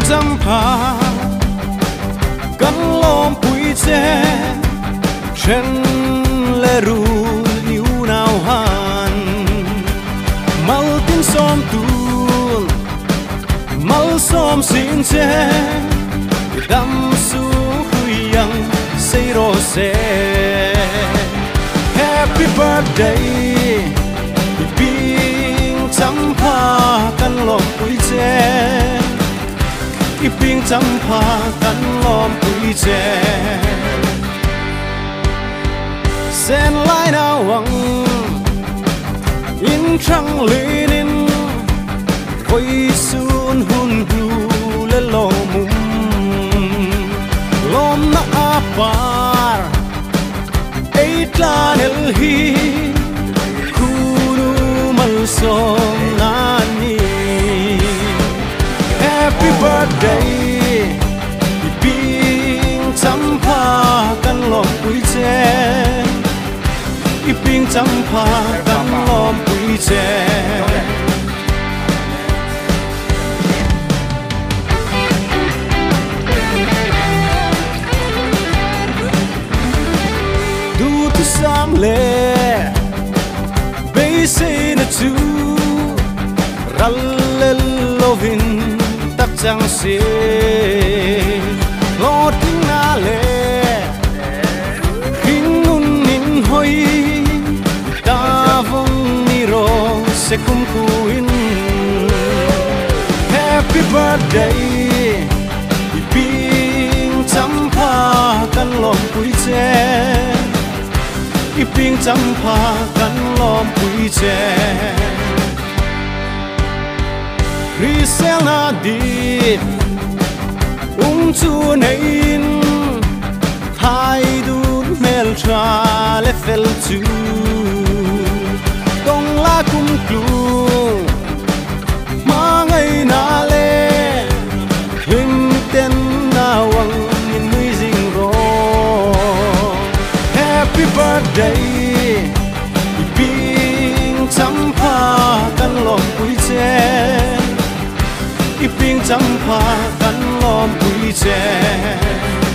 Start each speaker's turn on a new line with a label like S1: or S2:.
S1: chăm pha cắn lom bụi tre trên lê ru yêu nào han mal tin xóm tuôn mal xóm xin che đam su khuy yang say ro se Happy birthday ping chăm pha cắn lom bụi tre ping chăm pha cắn lom bụi tre sen lai nào wang in trăng linin voi sun hun hu le lo mum lom na apar eitlan el hi kunu mal som nani Happy birthday ping chăm pha cắn lom bụi tre ping chăm pha cắn lom bụi tre du tu sam le bay say na chu ral le lovin tak chang se lo ting na le hinun nin hoi ta vong ni ro se kum kuin Happy birthday ping chăm pha cắn lom bụi tre ping chăm pha cắn lom bụi tre Risel na dit chu nei in hai du mel tra le fel chu tong la kum klu ma ngai na le him ten na wang in mui jing ro Happy birthday ping chăm pha cắn lom bụi tre ping chăm pha cắn lom bụi tre